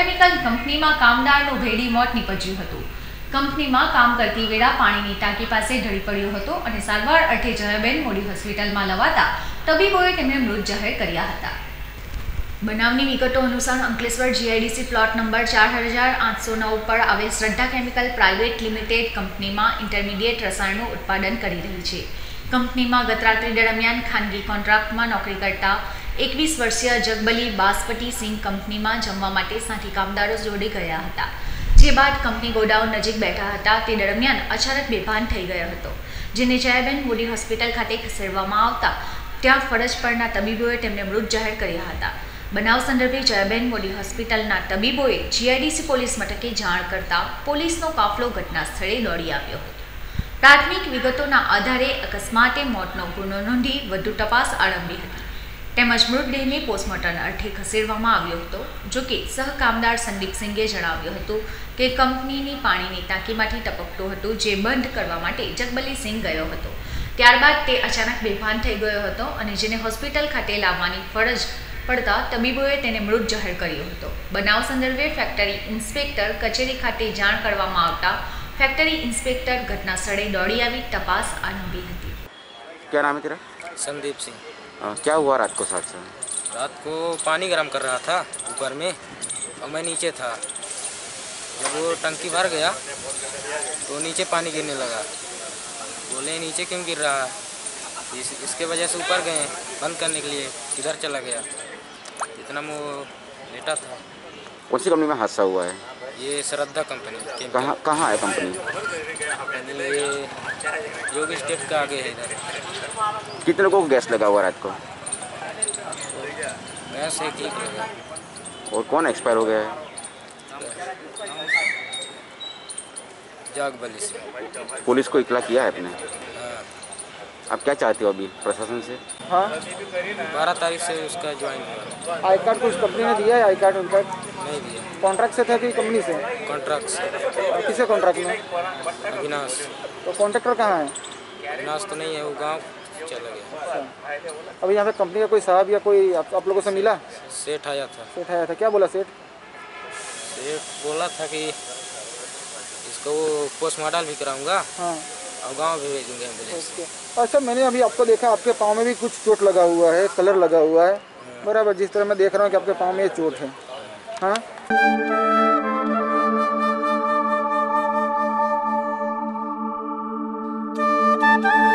Chemical કંપનીમાં કામદારનું ભેડી મોત નીપજ્યું હતું। કંપનીમાં કામ કરતી વેળા પાણીની ટાંકી પાસે ઢળી પડ્યો હતો અને સારવાર અર્થે જયાબેન મોદી હોસ્પિટલમાં લવાતા તબીબોએ તેમને મૃત જાહેર કર્યા હતા। બનાવની વિગતો અનુસાર અંકલેશ્વર જીઆઈડીસી પ્લોટ નંબર 4809 પર આવેલ શ્રદ્ધા કેમિકલ પ્રાઇવેટ લિમિટેડ કંપનીમાં ઇન્ટરમીડિયેટ રસાયણનું ઉત્પાદન કરી રહી છે। કંપનીમાં ગત રાત્રિ દરમિયાન ખાનગી કોન્ટ્રાક્ટમાં નોકરી કરતા 21 વર્ષીય જગબલી બાસપતિ સિંહ કંપનીમાં જમવા માટે સાથી કામદારો જોડે ગયા હતા। જે બાદ કંપની ગોડાઉન નજીક બેઠા હતા તે દરમિયાન અચાનક બેભાન થઈ ગયો હતો, જેને જયાબેન મોદી હોસ્પિટલ ખાતે ખસેડવામાં આવતા ત્યાં ફરજ પરના તબીબોએ તેમને મૃત જાહેર કર્યા હતા। બનાવ સંદર્ભે જયાબેન મોદી હોસ્પિટલના તબીબોએ જીઆઈડીસી પોલીસ મથકે જાણ કરતા પોલીસનો કાફલો ઘટના સ્થળે દોડી આવ્યો હતો। પ્રાથમિક વિગતોના આધારે અકસ્માતે મોતનો ગુનો નોંધી વધુ તપાસ આરંભી હતી તેમજ મૃતદેહને પોસ્ટમોર્ટમ અર્થે ખસેડવામાં આવ્યો હતો। જોકે સહકામદાર સંદીપસિંહે જણાવ્યું હતું કે કંપનીની પાણીની ટાંકીમાંથી ટપકતું હતું જે બંધ કરવા માટે જગબલીસિંહ ગયો હતો, ત્યારબાદ તે અચાનક બેભાન થઈ ગયો હતો અને જેને હોસ્પિટલ ખાતે લાવવાની ફરજ પડતા તબીબોએ તેને મૃત જાહેર કર્યો હતો। બનાવ સંદર્ભે ફેક્ટરી ઇન્સ્પેક્ટર કચેરી ખાતે જાણ કરવામાં આવતા फैक्ट्री इंस्पेक्टर घटना स्थले दौड़ी आई तपास आरंभी थी। क्या नाम है तेरा? संदीप सिंह। क्या हुआ रात को साथ से? रात को पानी गर्म कर रहा था ऊपर में और मैं नीचे था। जब वो टंकी भर गया तो नीचे पानी गिरने लगा। बोले नीचे क्यों गिर रहा है, इसके वजह से ऊपर गए बंद करने के लिए, इधर चला गया। इतना वो लेटा था। कौन सी कंपनी में हादसा हुआ है? ये श्रद्धा कंपनी। कहाँ है कंपनी? ये योगी स्टेट का आगे है इधर। कितने लोगों को गैस लगा हुआ रात को? गैस एक लीक लगा। और कौन एक्सपायर हो गया है? जागबली से। पुलिस को इतला किया है आपने? हाँ। आप क्या चाहते हो अभी प्रशासन से? हाँ 12 तारीख से उसका ज्वाइन हुआ। आई कार्ड कुछ कंपनी ने दिया है? आई कार्ड उनका नहीं दिया। कॉन्ट्रैक्ट से था कि कंपनी से? कॉन्ट्रैक्ट से। किसे कॉन्ट्रैक्ट में? अविनाश। तो कॉन्ट्रैक्टर कहाँ है? अविनाश तो नहीं है, वो गांव चला गया। अच्छा। अभी यहाँ पे कंपनी का कोई साहब या कोई आप लोगों से मिला? सेठ आया था। सेठ आया था, क्या बोला सेठ? सेठ बोला था कि इसको वो पोस्टमार्टम भी कराऊंगा। हाँ। और गांव भी भेजूंगे एम्बुलेंस। अच्छा, मैंने अभी आपको देखा आपके पाँव में भी कुछ चोट लगा हुआ है, कलर लगा हुआ है बराबर, जिस तरह मैं देख रहा हूँ कि आपके पाँव में ये चोट है। हाँ।